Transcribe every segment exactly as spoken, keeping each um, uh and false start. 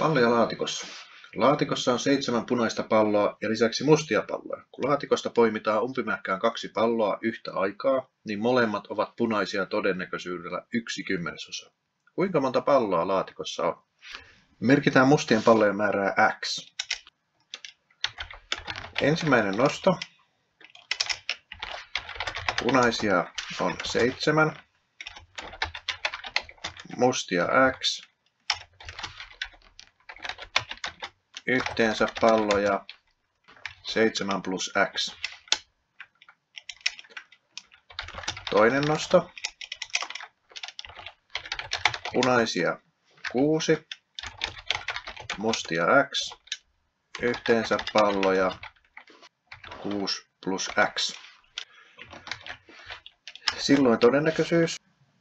Palloja laatikossa. Laatikossa on seitsemän punaista palloa ja lisäksi mustia palloja. Kun laatikosta poimitaan umpimähkään kaksi palloa yhtä aikaa, niin molemmat ovat punaisia todennäköisyydellä yksi kymmenesosa. Kuinka monta palloa laatikossa on? Merkitään mustien pallojen määrää X. Ensimmäinen nosto. Punaisia on seitsemän. Mustia X. Yhteensä palloja seitsemän plus X. Toinen nosto. Punaisia kuusi. Mustia X. Yhteensä palloja kuusi plus X. Silloin todennäköisyys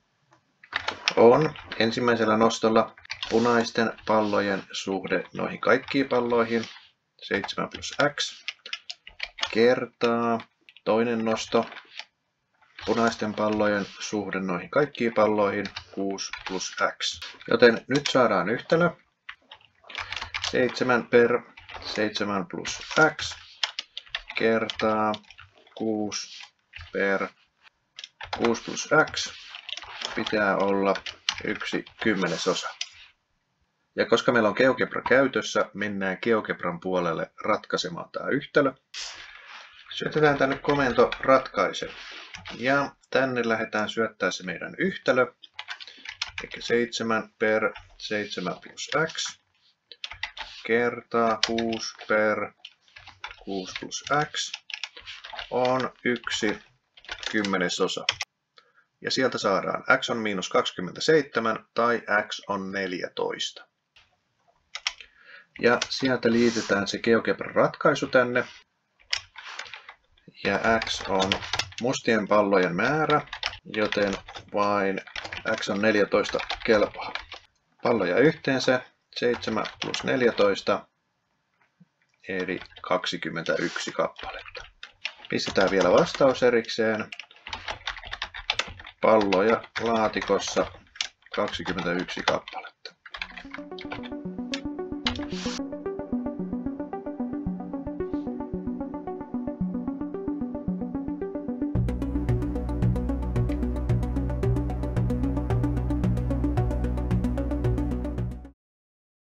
on ensimmäisellä nostolla punaisten pallojen suhde noihin kaikkiin palloihin, seitsemän plus X, kertaa toinen nosto, punaisten pallojen suhde noihin kaikkiin palloihin, kuusi plus X. Joten nyt saadaan yhtälö, seitsemän per seitsemän plus X, kertaa kuusi per kuusi plus X, pitää olla yksi kymmenesosa. Ja koska meillä on GeoGebra käytössä, mennään GeoGebran puolelle ratkaisemaan tämä yhtälö. Syötetään tänne komento ratkaise. Ja tänne lähdetään syöttää se meidän yhtälö. Eli seitsemän per seitsemän plus X kertaa kuusi per kuusi plus X on yksi kymmenesosa. Ja sieltä saadaan X on miinus kaksikymmentäseitsemän tai X on neljätoista. Ja sieltä liitetään se GeoGebran ratkaisu tänne. Ja X on mustien pallojen määrä, joten vain X on neljätoista kelpaa. Palloja yhteensä seitsemän plus neljätoista, eli kaksikymmentäyksi kappaletta. Pistetään vielä vastaus erikseen. Palloja laatikossa kaksikymmentäyksi kappaletta.